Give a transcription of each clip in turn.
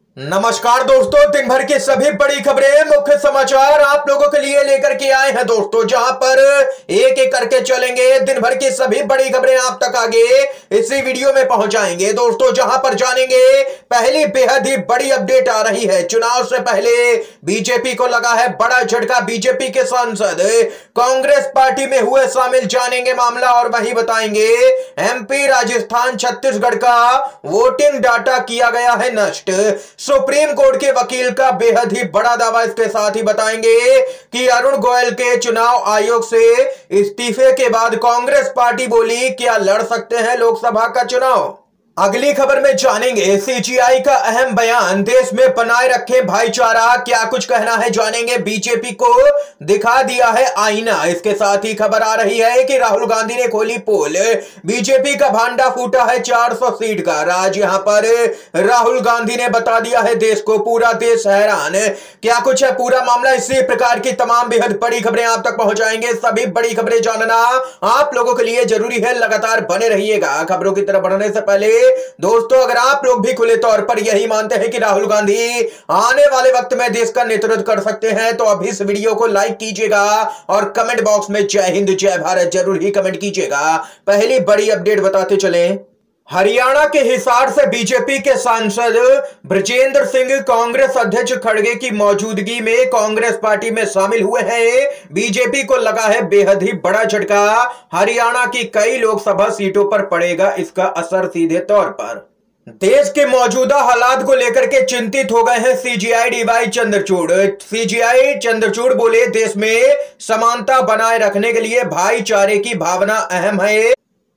नमस्कार दोस्तों, दिन भर की सभी बड़ी खबरें, मुख्य समाचार आप लोगों के लिए लेकर के आए हैं दोस्तों, जहां पर एक एक करके चलेंगे। दिन भर की सभी बड़ी खबरें आप तक आगे इसी वीडियो में पहुंचाएंगे दोस्तों, जहां पर जानेंगे पहली बेहद ही बड़ी अपडेट आ रही है। चुनाव से पहले बीजेपी को लगा है बड़ा झटका। बीजेपी के सांसद कांग्रेस पार्टी में हुए शामिल, जानेंगे मामला और वही बताएंगे। एमपी, राजस्थान, छत्तीसगढ़ का वोटिंग डाटा किया गया है नष्ट। सुप्रीम कोर्ट के वकील का बेहद ही बड़ा दावा, इसके साथ ही बताएंगे कि अरुण गोयल के चुनाव आयोग से इस्तीफे के बाद कांग्रेस पार्टी बोली क्या लड़ सकते हैं लोकसभा का चुनाव। अगली खबर में जानेंगे सीजीआई का अहम बयान, देश में बनाए रखें भाईचारा, क्या कुछ कहना है जानेंगे। बीजेपी को दिखा दिया है आईना, इसके साथ ही खबर आ रही है कि राहुल गांधी ने खोली पोल, बीजेपी का भांडा फूटा है 400 सीट का राज। यहां पर राहुल गांधी ने बता दिया है देश को, पूरा देश हैरान, क्या कुछ है पूरा मामला। इसी प्रकार की तमाम बेहद बड़ी खबरें आप तक पहुंचाएंगे। सभी बड़ी खबरें जानना आप लोगों के लिए जरूरी है, लगातार बने रहिएगा। खबरों की तरफ बढ़ने से पहले दोस्तों, अगर आप लोग भी खुले तौर पर यही मानते हैं कि राहुल गांधी आने वाले वक्त में देश का नेतृत्व कर सकते हैं, तो अभी इस वीडियो को लाइक कीजिएगा और कमेंट बॉक्स में जय हिंद जय भारत जरूर ही कमेंट कीजिएगा। पहली बड़ी अपडेट बताते चलें। हरियाणा के हिसार से बीजेपी के सांसद ब्रजेंद्र सिंह कांग्रेस अध्यक्ष खड़गे की मौजूदगी में कांग्रेस पार्टी में शामिल हुए हैं। बीजेपी को लगा है बेहद ही बड़ा झटका, हरियाणा की कई लोकसभा सीटों पर पड़ेगा इसका असर सीधे तौर पर। देश के मौजूदा हालात को लेकर के चिंतित हो गए हैं CJI DY Chandrachud. CJI Chandrachud बोले देश में समानता बनाए रखने के लिए भाईचारे की भावना अहम है,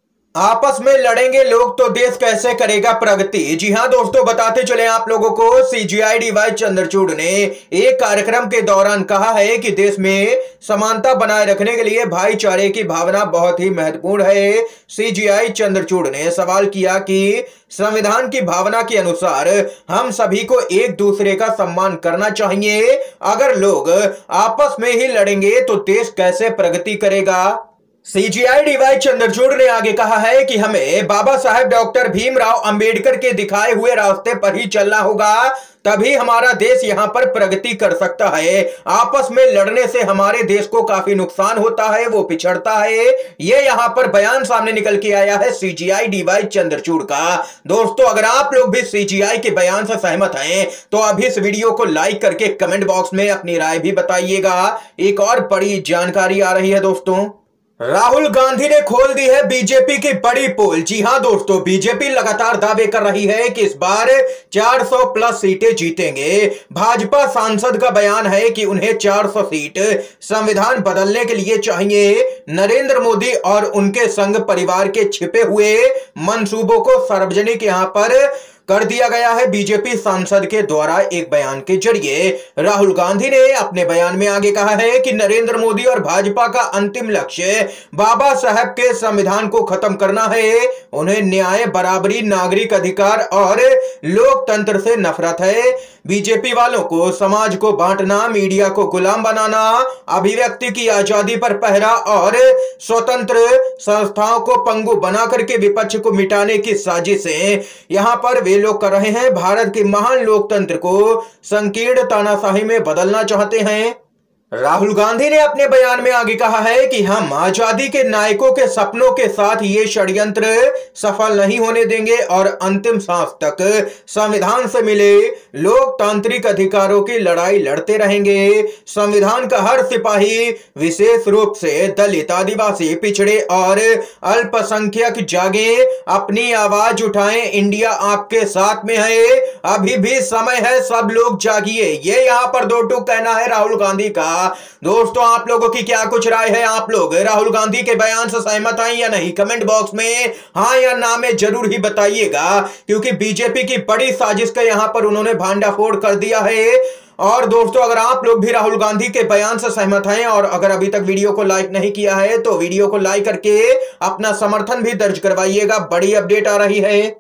आपस में लड़ेंगे लोग तो देश कैसे करेगा प्रगति। जी हां दोस्तों, बताते चले आप लोगों को, सीजीआई डीवाई चंद्रचूड़ ने एक कार्यक्रम के दौरान कहा है कि देश में समानता बनाए रखने के लिए भाईचारे की भावना बहुत ही महत्वपूर्ण है। सीजीआई चंद्रचूड़ ने सवाल किया कि संविधान की भावना के अनुसार हम सभी को एक दूसरे का सम्मान करना चाहिए, अगर लोग आपस में ही लड़ेंगे तो देश कैसे प्रगति करेगा। सीजीआई डीवाई चंद्रचूड़ ने आगे कहा है कि हमें बाबा साहेब डॉक्टर भीमराव अंबेडकर के दिखाए हुए रास्ते पर ही चलना होगा, तभी हमारा देश यहां पर प्रगति कर सकता है। आपस में लड़ने से हमारे देश को काफी नुकसान होता है, वो पिछड़ता है। ये यहां पर बयान सामने निकल के आया है सीजीआई डीवाई चंद्रचूड़ का। दोस्तों, अगर आप लोग भी सीजीआई के बयान से सहमत हैं तो अभी इस वीडियो को लाइक करके कमेंट बॉक्स में अपनी राय भी बताइएगा। एक और बड़ी जानकारी आ रही है दोस्तों, राहुल गांधी ने खोल दी है बीजेपी की बड़ी पोल। जी हां दोस्तों, बीजेपी लगातार दावे कर रही है कि इस बार 400 प्लस सीटें जीतेंगे। भाजपा सांसद का बयान है कि उन्हें 400 सीट संविधान बदलने के लिए चाहिए। नरेंद्र मोदी और उनके संघ परिवार के छिपे हुए मंसूबों को सार्वजनिक यहां पर कर दिया गया है बीजेपी सांसद के द्वारा एक बयान के जरिए। राहुल गांधी ने अपने बयान में आगे कहा है कि नरेंद्र मोदी और भाजपा का अंतिम लक्ष्य बाबा साहब के संविधान को खत्म करना है। उन्हें न्याय, बराबरी, नागरिक अधिकार और लोकतंत्र से नफरत है। बीजेपी वालों को समाज को बांटना, मीडिया को गुलाम बनाना, अभिव्यक्ति की आजादी पर पहरा और स्वतंत्र संस्थाओं को पंगु बना करके विपक्ष को मिटाने की साजिशें यहां पर वे लोग कर रहे हैं। भारत के महान लोकतंत्र को संकीर्ण तानाशाही में बदलना चाहते हैं। राहुल गांधी ने अपने बयान में आगे कहा है कि हम आजादी के नायकों के सपनों के साथ ये षड्यंत्र सफल नहीं होने देंगे और अंतिम सांस तक संविधान से मिले लोकतांत्रिक अधिकारों की लड़ाई लड़ते रहेंगे। संविधान का हर सिपाही, विशेष रूप से दलित, आदिवासी, पिछड़े और अल्पसंख्यक जागे, अपनी आवाज उठाएं, इंडिया आपके साथ में है, अभी भी समय है, सब लोग जागिए। ये यहाँ पर दो टूक कहना है राहुल गांधी का। दोस्तों, आप लोगों की क्या कुछ राय है? आप लोग राहुल गांधी के बयान से सहमत हैं या नहीं? कमेंट बॉक्स में हां या ना में जरूर ही बताइएगा, क्योंकि बीजेपी की बड़ी साजिश का यहां पर उन्होंने भांडाफोड़ कर दिया है। और दोस्तों, अगर आप लोग भी राहुल गांधी के बयान से सहमत हैं और अगर अभी तक वीडियो को लाइक नहीं किया है तो वीडियो को लाइक करके अपना समर्थन भी दर्ज करवाइएगा। बड़ी अपडेट आ रही है।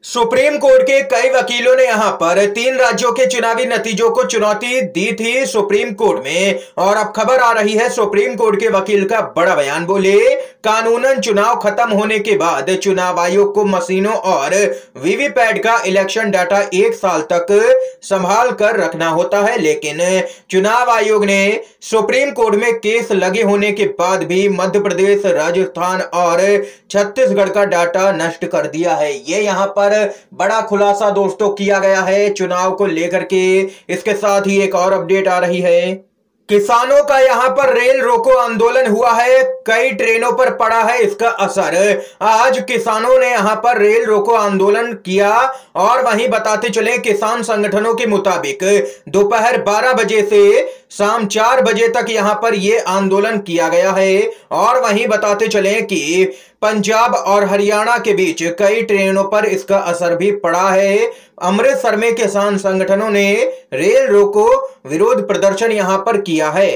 सुप्रीम कोर्ट के कई वकीलों ने यहां पर 3 राज्यों के चुनावी नतीजों को चुनौती दी थी सुप्रीम कोर्ट में, और अब खबर आ रही है सुप्रीम कोर्ट के वकील का बड़ा बयान। बोले, कानूनन चुनाव खत्म होने के बाद चुनाव आयोग को मशीनों और वीवीपैट का इलेक्शन डाटा 1 साल तक संभाल कर रखना होता है, लेकिन चुनाव आयोग ने सुप्रीम कोर्ट में केस लगे होने के बाद भी मध्य प्रदेश, राजस्थान और छत्तीसगढ़ का डाटा नष्ट कर दिया है। ये यहां पर बड़ा खुलासा दोस्तों किया गया है चुनाव को लेकर के। इसके साथ ही एक और अपडेट आ रही है, किसानों का यहां पर रेल रोको आंदोलन हुआ है, कई ट्रेनों पर पड़ा है इसका असर। आज किसानों ने यहां पर रेल रोको आंदोलन किया, और वहीं बताते चले किसान संगठनों के मुताबिक दोपहर 12 बजे से शाम 4 बजे तक यहां पर यह आंदोलन किया गया है। और वहीं बताते चले कि पंजाब और हरियाणा के बीच कई ट्रेनों पर इसका असर भी पड़ा है। अमृतसर में किसान संगठनों ने रेल रोको विरोध प्रदर्शन यहां पर किया है।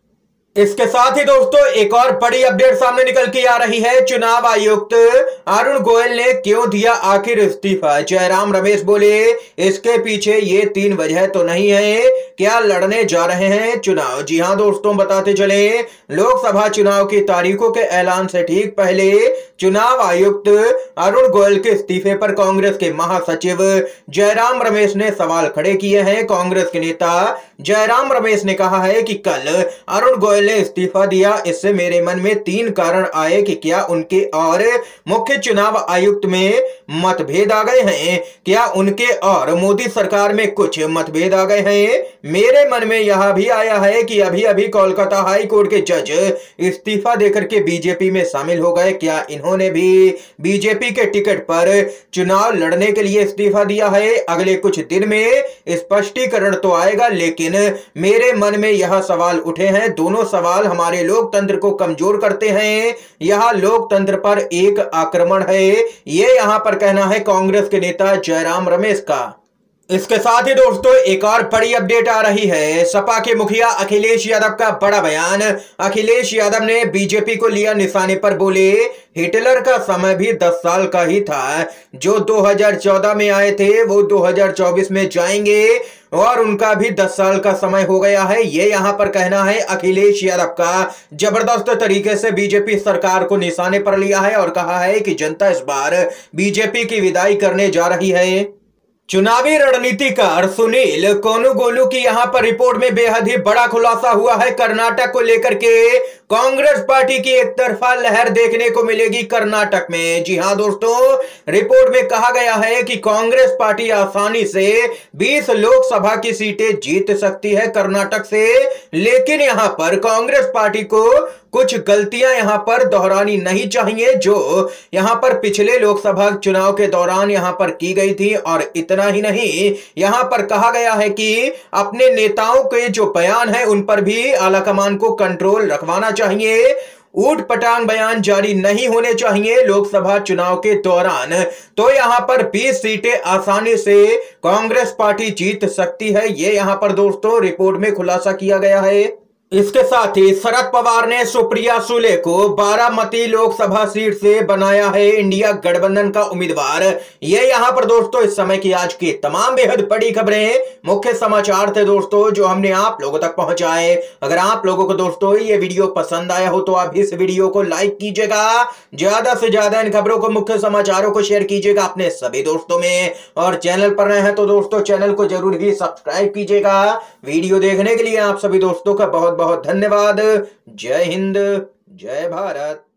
इसके साथ ही दोस्तों एक और बड़ी अपडेट सामने निकल के आ रही है, चुनाव आयुक्त अरुण गोयल ने क्यों दिया आखिर इस्तीफा। जयराम रमेश बोले, इसके पीछे ये 3 वजह तो नहीं है, क्या लड़ने जा रहे हैं चुनाव। जी हां दोस्तों, बताते चले लोकसभा चुनाव की तारीखों के ऐलान से ठीक पहले चुनाव आयुक्त अरुण गोयल के इस्तीफे पर कांग्रेस के महासचिव जयराम रमेश ने सवाल खड़े किए हैं। कांग्रेस के नेता जयराम रमेश ने कहा है कि कल अरुण गोयल ने इस्तीफा दिया, इससे मेरे मन में 3 कारण आए कि क्या उनके और मुख्य चुनाव आयुक्त में मतभेद आ गए हैं, क्या उनके और मोदी सरकार में कुछ मतभेद आ गए हैं। मेरे मन में यह भी आया है कि अभी अभी कोलकाता हाई कोर्ट के जज इस्तीफा देकर के बीजेपी में शामिल हो गए, क्या इन्होंने भी बीजेपी के टिकट पर चुनाव लड़ने के लिए इस्तीफा दिया है। अगले कुछ दिन में स्पष्टीकरण तो आएगा, लेकिन मेरे मन में यह सवाल उठे हैं। दोनों सवाल हमारे लोकतंत्र को कमजोर करते हैं, यह लोकतंत्र पर एक आक्रमण है। ये यहां पर कहना है कांग्रेस के नेता जयराम रमेश का। इसके साथ ही दोस्तों एक और बड़ी अपडेट आ रही है, सपा के मुखिया अखिलेश यादव का बड़ा बयान। अखिलेश यादव ने बीजेपी को लिया निशाने पर, बोले हिटलर का समय भी 10 साल का ही था, जो 2014 में आए थे वो 2024 में जाएंगे, और उनका भी 10 साल का समय हो गया है। ये यहां पर कहना है अखिलेश यादव का। जबरदस्त तरीके से बीजेपी सरकार को निशाने पर लिया है और कहा है कि जनता इस बार बीजेपी की विदाई करने जा रही है। चुनावी रणनीतिकार सुनील कोनुगोलू की यहां पर रिपोर्ट में बेहद ही बड़ा खुलासा हुआ है। कर्नाटक को लेकर के कांग्रेस पार्टी की एक तरफा लहर देखने को मिलेगी कर्नाटक में। जी हां दोस्तों, रिपोर्ट में कहा गया है कि कांग्रेस पार्टी आसानी से 20 लोकसभा की सीटें जीत सकती है कर्नाटक से, लेकिन यहां पर कांग्रेस पार्टी को कुछ गलतियां यहां पर दोहरानी नहीं चाहिए, जो यहां पर पिछले लोकसभा चुनाव के दौरान यहां पर की गई थी। और इतना ही नहीं, यहां पर कहा गया है कि अपने नेताओं के जो बयान है उन पर भी आलाकमान को कंट्रोल रखवाना चाहिए। ऊट पटांग बयान जारी नहीं होने चाहिए लोकसभा चुनाव के दौरान। तो यहां पर 20 सीटें आसानी से कांग्रेस पार्टी जीत सकती है। ये यहां पर दोस्तों रिपोर्ट में खुलासा किया गया है। इसके साथ ही शरद पवार ने सुप्रिया सुले को बारामती लोकसभा सीट से बनाया है इंडिया गठबंधन का उम्मीदवार। ये यहां पर दोस्तों इस समय की आज की तमाम बेहद बड़ी खबरें, मुख्य समाचार थे दोस्तों जो हमने आप लोगों तक पहुंचाए। अगर आप लोगों को दोस्तों ये वीडियो पसंद आया हो तो आप इस वीडियो को लाइक कीजिएगा, ज्यादा से ज्यादा इन खबरों को, मुख्य समाचारों को शेयर कीजिएगा अपने सभी दोस्तों में, और चैनल पर नए हैं तो दोस्तों चैनल को जरूर ही सब्सक्राइब कीजिएगा। वीडियो देखने के लिए आप सभी दोस्तों का बहुत बहुत धन्यवाद। जय हिंद, जय भारत।